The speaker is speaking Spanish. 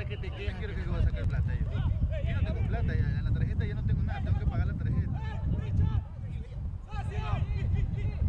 plata que te queda. Quiero que voy a sacar plata yo. Yo no tengo plata ya, en la tarjeta ya no tengo nada, tengo que pagar la tarjeta.